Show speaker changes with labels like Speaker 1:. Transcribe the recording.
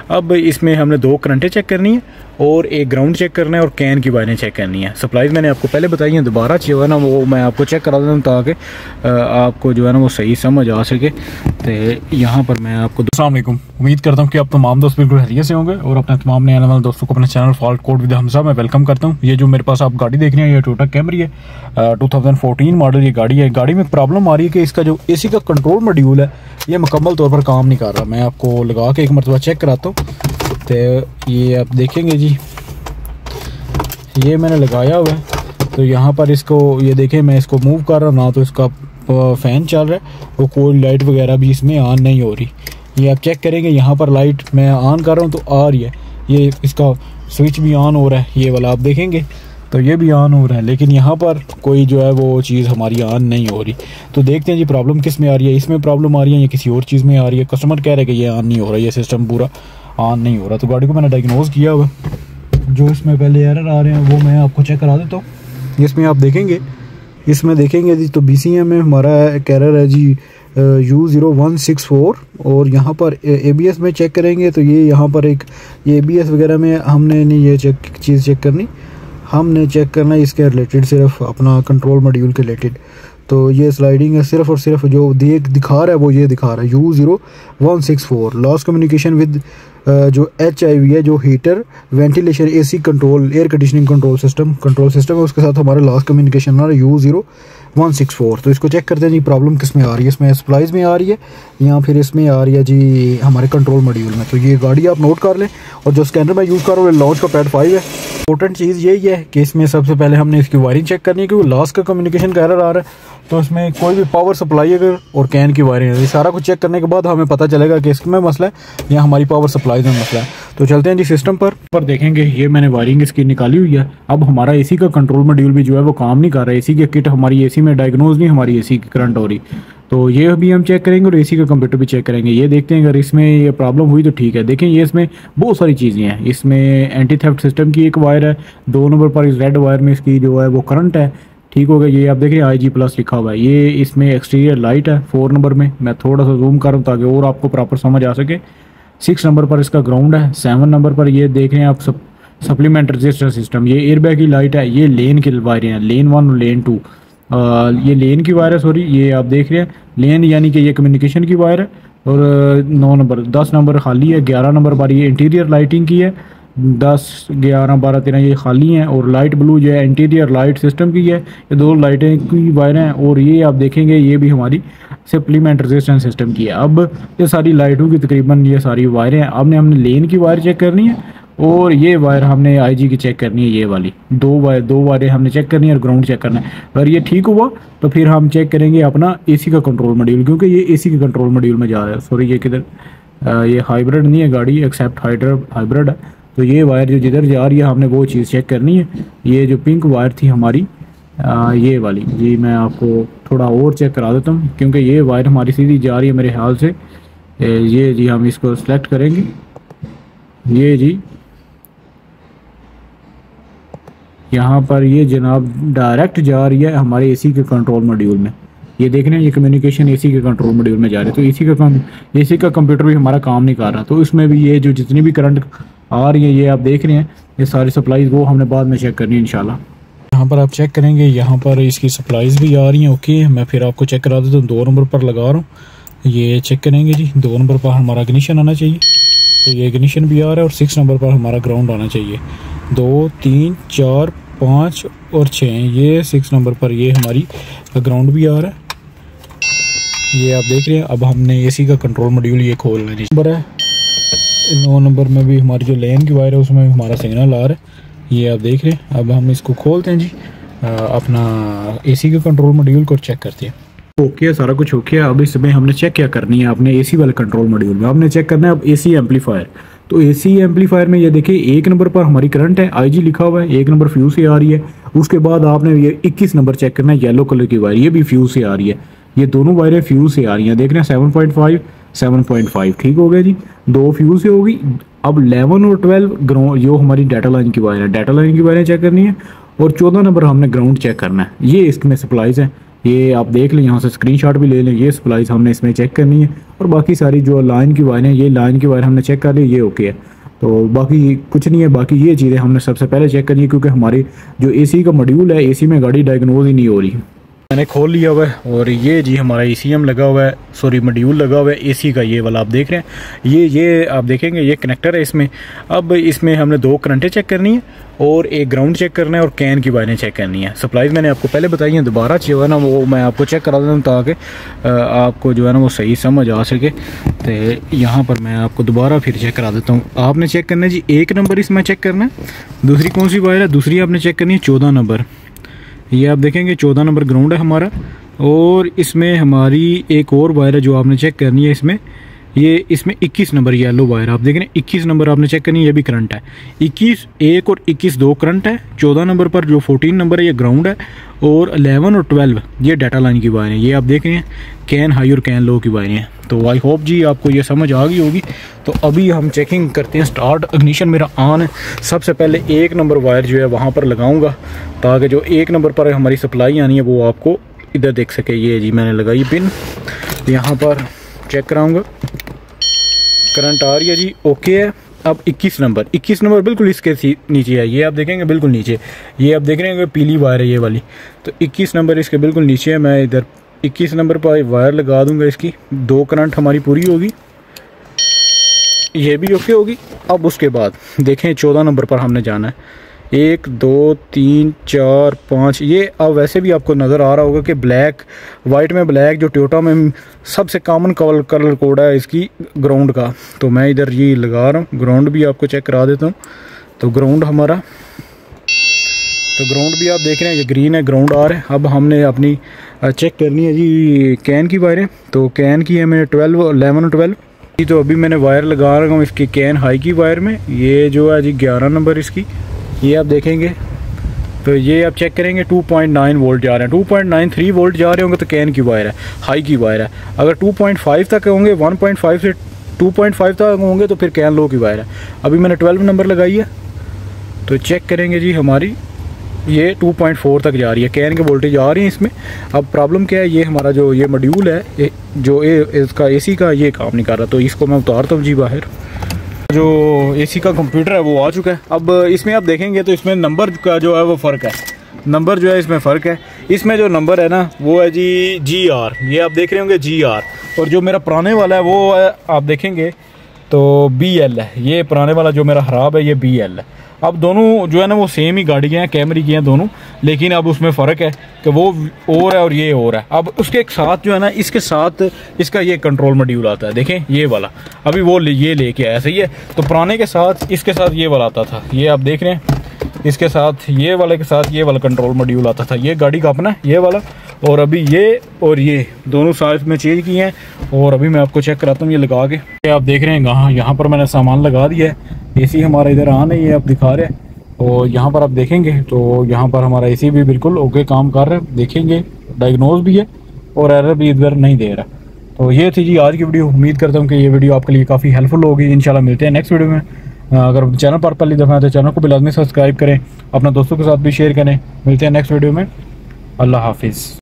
Speaker 1: अब इसमें हमने 2 करंटें चेक करनी है और एक ग्राउंड चेक करना है और कैन की वायरें चेक करनी है। सप्लाईज मैंने आपको पहले बताई हैं, दोबारा जो है ना वो मैं आपको चेक करा देता हूँ ताकि आपको जो है ना वो सही समझ आ सके। तो यहाँ पर मैं आपको अस्सलाम वालेकुम, उम्मीद करता हूँ कि आप तमाम दोस्त बिल्कुल खैरियत से होंगे और अपने तमाम नए आने वाले दोस्तों को अपने channel fault code with Hamza में वेलकम करता हूँ। ये जो मेरे पास आप गाड़ी देख रहे हैं ये टोयोटा कैमरी है, 2014 मॉडल ये गाड़ी है। गाड़ी में प्रॉब्लम आ रही है कि इसका जो एसी का कंट्रोल मॉड्यूल है ये मुकम्मल तौर पर काम नहीं कर रहा। मैं आपको लगा के एक मरतबा चेक कराता हूँ। तो ये आप देखेंगे जी, ये मैंने लगाया हुआ है। तो यहाँ पर इसको ये देखें, मैं इसको मूव कर रहा हूँ ना तो इसका फ़ैन चल रहा है और कोई लाइट वगैरह भी इसमें ऑन नहीं हो रही। ये आप चेक करेंगे, यहाँ पर लाइट मैं ऑन कर रहा हूँ तो आ रही है, ये इसका स्विच भी ऑन हो रहा है, ये वाला आप देखेंगे तो ये भी ऑन हो रहा है, लेकिन यहाँ पर कोई जो है वो चीज़ हमारी ऑन नहीं हो रही। तो देखते हैं जी प्रॉब्लम किस में आ रही है, इसमें प्रॉब्लम आ रही है या किसी और चीज़ में आ रही है। कस्टमर कह रहे हैं कि ये ऑन नहीं हो रहा, ये सिस्टम पूरा ऑन नहीं हो रहा। तो गाड़ी को मैंने डायग्नोज किया हुआ, जो इसमें पहले एरर आ रहे हैं वो मैं आपको चेक करा देता हूँ। इसमें आप देखेंगे, इसमें देखेंगे जी तो BCM में हमारा कैरर है जी U0164 और यहाँ पर ABS में चेक करेंगे तो ये यहाँ पर एक ये ABS वगैरह में हमने नहीं ये चीज़ चेक करनी, हमने चेक करना है इसके रिलेटेड सिर्फ अपना कंट्रोल मॉड्यूल के रिलेटेड। तो ये स्लाइडिंग है सिर्फ और सिर्फ जो दिखा रहा है वो ये दिखा रहा है U0164 लॉस्ट कम्युनिकेशन विद जो HIV है, जो heater ventilation AC control air conditioning control system है, उसके साथ हमारा लॉस्ट कम्युनिकेशन आ रहा है U0164। तो इसको चेक करते हैं जी प्रॉब्लम किस में आ रही है, इसमें सप्लाईज में आ रही है या फिर इसमें आ रही है जी हमारे कंट्रोल मॉड्यूल में। तो ये गाड़ी आप नोट कर लें और जो स्कैनर मैं यूज़ कर रहा हूँ लॉन्च का पैड 5 है। इंपॉर्टेंट चीज़ यही है कि इसमें सबसे पहले हमने इसकी वायरिंग चेक करनी है क्योंकि लॉस्ट का कम्युनिकेशन का एरर आ रहा है। तो इसमें कोई भी पावर सप्लाई अगर और कैन की वायरिंग है, ये सारा कुछ चेक करने के बाद हमें पता चलेगा कि इसमें मसला है या हमारी पावर सप्लाई में मसला है। तो चलते हैं जी सिस्टम पर देखेंगे। ये मैंने वायरिंग इसकी निकाली हुई है। अब हमारा एसी का कंट्रोल मॉड्यूल भी जो है वो काम नहीं कर रहा है, एसी की किट हमारी एसी में डायग्नोज नहीं हमारी एसी की करंट हो रही। तो ये भी हम चेक करेंगे और एसी का कंप्यूटर भी चेक करेंगे। ये देखते हैं अगर इसमें ये प्रॉब्लम हुई तो ठीक है। देखें ये इसमें बहुत सारी चीज़ें हैं, इसमें एंटी थेफ्ट सिस्टम की एक वायर है, 2 नंबर पर इस रेड वायर में इसकी जो है वो करंट है, ठीक हो गया। ये आप देख रहे हैं IG+ लिखा हुआ है। ये इसमें एक्सटीरियर लाइट है 4 नंबर में, मैं थोड़ा सा जूम कर रहा हूँ ताकि और आपको प्रॉपर समझ आ सके। 6 नंबर पर इसका ग्राउंड है। 7 नंबर पर ये देख रहे हैं आप सप्लीमेंट रजिस्टर सिस्टम, ये एयरबैग की लाइट है। ये लेन की वायरें हैं, लेन 1 और लेन 2। ये लेन की वायर है, सॉरी ये आप देख रहे हैं लेन यानी कि ये कम्युनिकेशन की वायर है। और 9 नंबर 10 नंबर खाली है। 11 नंबर पर ये इंटीरियर लाइटिंग की है, 10 11 12 13 ये खाली हैं। और लाइट ब्लू जो है इंटीरियर लाइट सिस्टम की है, ये 2 लाइटें की वायरें हैं। और ये आप देखेंगे ये भी हमारी सप्लीमेंट रेजिस्टेंस सिस्टम की है। अब ये सारी लाइटों की तकरीबन ये सारी वायरें हैं। अब हमने लेन की वायर चेक करनी है और ये वायर हमने IG की चेक करनी है, ये वाली 2 वायरें हमने चेक करनी है और ग्राउंड चेक करना है। अगर ये ठीक हुआ तो फिर हम चेक करेंगे अपना एसी का कंट्रोल मॉड्यूल, क्योंकि ये एसी के कंट्रोल मॉड्यूल में जा रहा है। सॉरी ये किधर ये हाइब्रिड नहीं है गाड़ी, एक्सेप्ट हाइब्रिड है। तो ये वायर जो जिधर जा रही है हमने वो चीज़ चेक करनी है। ये जो पिंक वायर थी हमारी ये वाली जी, मैं आपको थोड़ा और चेक करा देता हूँ क्योंकि ये वायर हमारी सीधी जा रही है मेरे ख्याल से। ये जी हम इसको सेलेक्ट करेंगे, ये जी यहाँ पर ये जनाब डायरेक्ट जा रही है हमारे एसी के कंट्रोल मॉड्यूल में। ये देख रहे हैं ये कम्युनिकेशन एसी के कंट्रोल मॉड्यूल में जा रही है। तो एसी का कंप्यूटर भी हमारा काम नहीं कर रहा। तो इसमें भी ये जो जितनी भी करंट आ रही है ये आप देख रहे हैं, ये सारी सप्लाईज वो हमने बाद में चेक करनी है इंशाल्लाह। यहाँ पर आप चेक करेंगे, यहाँ पर इसकी सप्लाईज भी आ रही हैं। ओके, मैं फिर आपको चेक करा देता हूँ। 2 नंबर पर लगा रहा हूँ, ये चेक करेंगे जी। 2 नंबर पर हमारा इग्निशन आना चाहिए, तो ये इग्निशन भी आ रहा है। और 6 नंबर पर हमारा ग्राउंड आना चाहिए। 2 3 4 5 और 6 ये 6 नंबर पर ये हमारी ग्राउंड भी आ रहा है, ये आप देख रहे हैं। अब हमने एसी का कंट्रोल मॉड्यूल ये खोलना है। नंबर है 9 नंबर में भी हमारी जो लेन की वायर है उसमें हमारा सिग्नल आ रहा है, ये आप देख रहे हैं। अब हम इसको खोलते हैं जी, अपना एसी का कंट्रोल मॉड्यूल को चेक करते हैं। ओके, सारा कुछ ओके है। अब इसमें हमने चेक क्या करनी है, आपने एसी वाले कंट्रोल मॉड्यूल में हमने चेक करना है अब एसी एम्पलीफायर। तो एसी एम्पलीफायर में ये देखिए 1 नंबर पर हमारी करंट है, IG लिखा हुआ है, 1 नंबर फ्यूज से आ रही है। उसके बाद आपने ये 21 नंबर चेक करना है, येलो कलर की वायर, ये भी फ्यूज से आ रही है। ये दोनों वायरें फ्यूज से आ रही हैं, देख रहे हैं 7.5 7.5 ठीक हो गया जी, 2 फ्यूज से होगी। अब 11 और 12 जो हमारी डाटा लाइन की वायर है, डाटा लाइन की वायरें चेक करनी है। और 14 नंबर हमने ग्राउंड चेक करना है, ये इसमें सप्लाईज है। ये आप देख लें, यहाँ से स्क्रीनशॉट भी ले लें। ये सप्लाईज हमने इसमें चेक करनी है और बाकी सारी जो लाइन की वायर हैं, ये लाइन की वायर हमने चेक कर ली, ये ओके है। तो बाकी कुछ नहीं है, बाकी ये चीज़ें हमने सबसे पहले चेक करनी है, क्योंकि हमारी जो एसी का मॉड्यूल है, एसी में गाड़ी डायग्नोज ही नहीं हो रही। मैंने खोल लिया हुआ है और ये जी हमारा ECM लगा हुआ है, सॉरी मॉड्यूल लगा हुआ है एसी का, ये वाला आप देख रहे हैं। ये आप देखेंगे ये कनेक्टर है इसमें। अब इसमें हमने 2 करंटें चेक करनी है और एक ग्राउंड चेक करना है और कैन की वायरें चेक करनी है। सप्लाईज मैंने आपको पहले बताई हैं, दोबारा जो है ना वो मैं आपको चेक करा देता हूँ ताकि आपको जो है ना वो सही समझ आ सके। तो यहाँ पर मैं आपको दोबारा फिर चेक करा देता हूँ। आपने चेक करना है जी 1 नंबर इसमें चेक करना है। दूसरी कौन सी वायर है? दूसरी आपने चेक करनी है 14 नंबर। ये आप देखेंगे 14 नंबर ग्राउंड है हमारा। और इसमें हमारी एक और वायर है जो आपने चेक करनी है इसमें, ये इसमें 21 नंबर येलो वायर आप देख रहे हैं, 21 नंबर आपने चेक करनी है। ये भी करंट है 21 1 और 21 2 करंट है। 14 नंबर पर जो 14 नंबर है ये ग्राउंड है और 11 और 12 ये डाटा लाइन की वायर है। ये आप देख रहे हैं कैन हाई और कैन लो की वायर हैं। तो आई होप जी आपको ये समझ आ गई होगी। तो अभी हम चेकिंग करते हैं स्टार्ट। इग्निशन मेरा ऑन है। सबसे पहले 1 नंबर वायर जो है वहाँ पर लगाऊंगा ताकि जो 1 नंबर पर हमारी सप्लाई आनी है वो आपको इधर देख सके। ये जी मैंने लगाई पिन, यहाँ पर चेक कराऊंगा, करंट आ रही है जी, ओके है। अब 21 नंबर बिल्कुल इसके नीचे है, ये आप देखेंगे बिल्कुल नीचे। ये आप देख रहे हैं पीली वायर है ये वाली, तो 21 नंबर इसके बिल्कुल नीचे है। मैं इधर 21 नंबर पर वायर लगा दूंगा, इसकी 2 करंट हमारी पूरी होगी, ये भी ओके होगी। अब उसके बाद देखें 14 नंबर पर हमने जाना है। 1 2 3 4 5, ये अब वैसे भी आपको नज़र आ रहा होगा कि ब्लैक वाइट में ब्लैक जो टोयोटा में सबसे कॉमन कलर कोड है इसकी ग्राउंड का। तो मैं इधर ये लगा रहा हूँ, ग्राउंड भी आपको चेक करा देता हूँ। तो ग्राउंड हमारा, तो ग्राउंड भी आप देख रहे हैं ये ग्रीन है, ग्राउंड आ रहा है। अब हमने अपनी चेक करनी है जी कैन की वायरें। तो कैन की है मैंने 12 11 और 12 जी। तो अभी मैंने वायर लगा रहा हूँ इसकी कैन हाई की वायर में। ये जो है जी 11 नंबर इसकी, ये आप देखेंगे। तो ये आप चेक करेंगे 2.9 वोल्ट जा रहे हैं, 2.93 वोल्ट जा रहे होंगे तो कैन की वायर है, हाई की वायर है। अगर 2.5 तक होंगे, 1.5 से 2.5 तक होंगे तो फिर कैन लो की वायर है। अभी मैंने 12 नंबर लगाई है, तो चेक करेंगे जी हमारी ये 2.4 तक जा रही है, कैन के वोल्टेज आ रही है इसमें। अब प्रॉब्लम क्या है, ये हमारा जो ये मॉड्यूल है जो इसका एसी का, ये काम नहीं कर रहा। तो इसको मैं उतारता हूँ जी बाहर। जो एसी का कंप्यूटर है वो आ चुका है। अब इसमें आप देखेंगे तो इसमें नंबर का जो है वो फ़र्क है, नंबर जो है इसमें फ़र्क है। इसमें जो नंबर है ना वो है जी GR, ये आप देख रहे होंगे GR। और जो मेरा पुराने वाला है वो है, आप देखेंगे तो BL है। ये पुराने वाला जो मेरा ख़राब है ये BL है। अब दोनों जो है ना वो सेम ही गाड़ी के हैं, कैमरी की हैं दोनों, लेकिन अब उसमें फ़र्क है कि वो और है और ये और है। अब उसके एक साथ जो है ना, इसके साथ इसका ये कंट्रोल मॉड्यूल आता है, देखें ये वाला। अभी वो ये लेके आया, सही है। तो पुराने के साथ इसके साथ ये वाला आता था, ये आप देख रहे हैं। इसके साथ ये वाले के साथ ये वाला कंट्रोल मॉड्यूल आता था, ये गाड़ी का अपना है ये वाला। और अभी ये और ये दोनों साथ में चेंज किए हैं। और अभी मैं आपको चेक कराता हूँ ये लगा के। ये आप देख रहे हैं यहाँ पर मैंने सामान लगा दिया है। एसी हमारा इधर आ नहीं है, आप दिखा रहे हैं। और यहाँ पर आप देखेंगे तो यहाँ पर हमारा एसी भी बिल्कुल ओके काम कर रहा है, देखेंगे डायग्नोज भी है और एरर भी इधर नहीं दे रहा। तो ये थी जी आज की वीडियो। उम्मीद करता हूँ कि ये वीडियो आपके लिए काफ़ी हेल्पफुल होगी। इंशाल्लाह मिलते हैं नेक्स्ट वीडियो में। अगर चैनल पर पहली दफ़ा है तो चैनल को भी लाजमी सब्सक्राइब करें, अपना दोस्तों के साथ भी शेयर करें। मिलते हैं नेक्स्ट वीडियो में। अल्लाह हाफिज़।